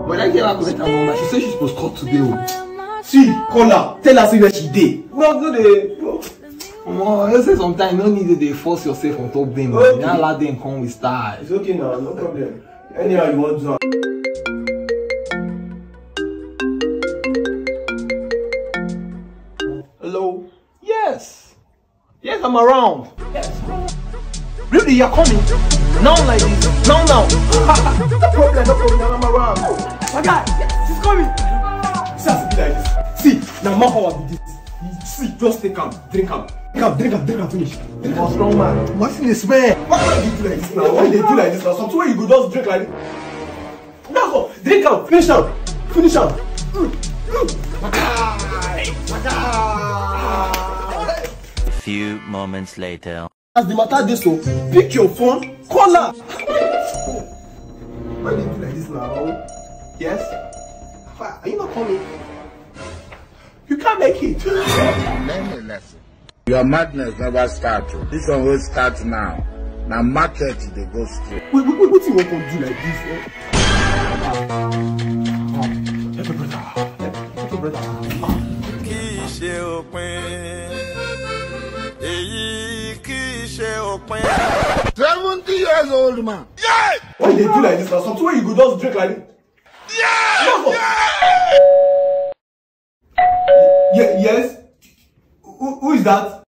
When I get her collect her number, she said she's supposed to call today. Oh. See, call her. Tell her where she did. No, they. You say sometimes no need to force yourself on top them. Okay. Now let them come with style. It's okay now, no problem. Anyhow you want to. Hello? Yes. Yes, I'm around. Yes. Really, you're coming? Now like this. Now. No problem, I'm around. My guy, yes, she's coming. See, has to be like this. See, now my power be this. See, just take him, drink him. Drink him, finish. Drink him, strong man. What's in the smell? Why do you do like this now? Why they do like this now? Something where you go just drink like this. That's all. Drink him, finish him. Finish him. A few moments later. As the matter this so, pick your phone, call her. Why do you do like this now? Yes? Are you not coming? You can't make it. Learn a lesson. Your madness never starts. This one will start now. Now market they go straight. What you want to do like this? Help your brother. Help your brother. 70 years old man. Yeah! Why they do like this now? Something where you go just drink like this. Yeah! Yes? Who is that?